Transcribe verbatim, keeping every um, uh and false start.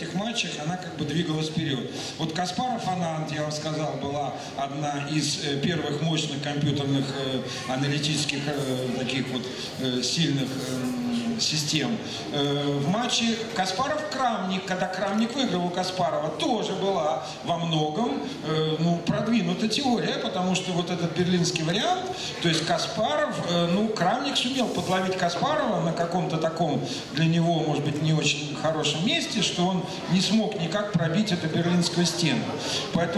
этих матчах она как бы двигалась вперед. Вот Каспаров-Ананд, я вам сказал, была одна из первых мощных компьютерных аналитических таких вот сильных систем. В матче Каспаров-Крамник, когда Крамник выиграл у Каспарова, тоже была во многом ну, продвинута теория, потому что вот этот берлинский вариант, то есть Каспаров, ну, Крамник сумел подловить Каспарова на каком-то таком для него, может быть, не очень хорошем месте, что он не смог никак пробить эту берлинскую стену. Поэтому